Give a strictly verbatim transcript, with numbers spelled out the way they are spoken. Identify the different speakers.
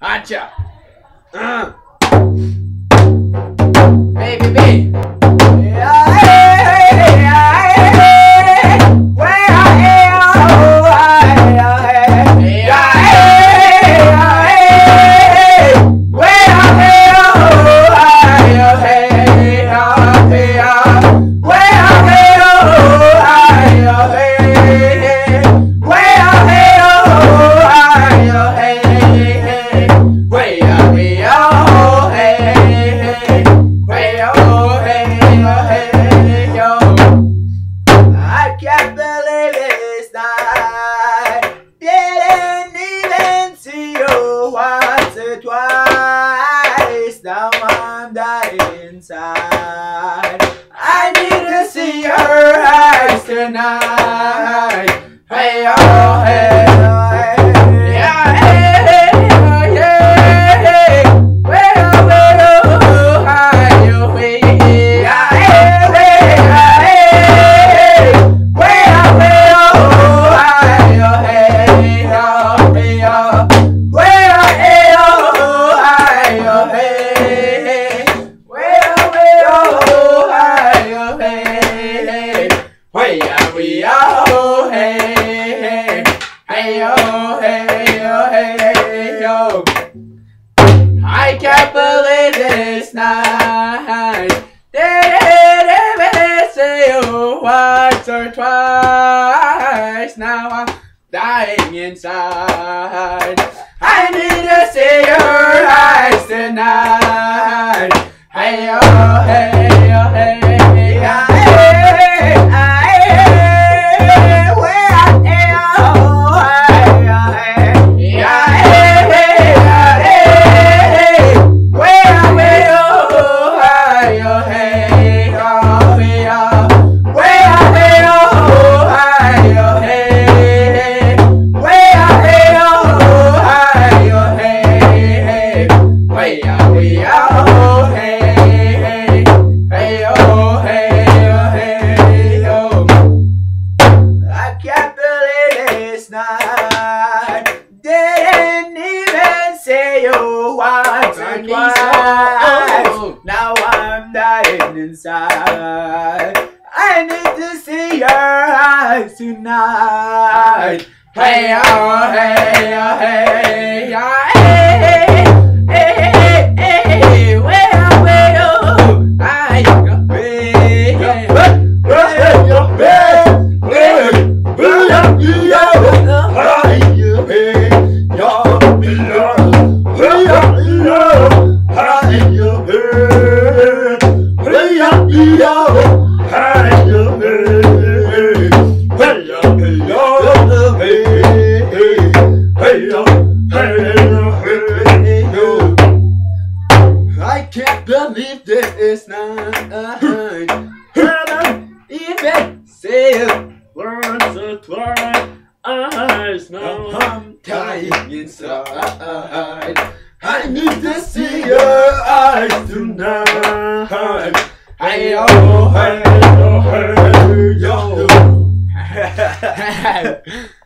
Speaker 1: Hacha. Uh. Hey, baby. Yeah, hey, hey, hey, where I am, oh, I, I, yeah, hey, hey, where I am, oh, I, hey, hey, where I am, oh, I, hey, where I am, oh, I, hey, where I am, oh, hey, way oh hey oh hey yo, I can't believe it's night. Didn't even see you once or twice. Now I'm dying inside. I need to see your eyes tonight. Hey oh hey oh hey, yeah hey oh yeah hey, way oh way oh hi oh hey, yeah hey way hey, way oh way oh hi oh hey oh hey oh, way oh hey oh hi oh hey, way oh way oh hi oh hey, way oh we oh hey, hey oh hey oh hey yo. I can't believe this night. Didn't even say you once or twice. Now I'm dying inside. I need to see your eyes tonight. Hey oh hey oh hey, yeah hey, hey, where I am, oh hey, hey, yeah hey, hey, where I am, oh hey, oh hey, oh yeah, where I am, oh hey, oh hey, where I am, oh hey, oh hey, where I am, oh hey, hey oh hey oh hey oh. I can't believe this night. Didn't even say you once or twice. Now I'm dying inside. I need to see your eyes tonight. Hey oh hey oh hey, yeah hey, hey, hey, hey, way oh way oh I got way, hey, hey, I can't believe this night. Couldn't even say it once or twice. Now I'm dying inside. I need to see your eyes tonight. Hey oh hey oh hey yo.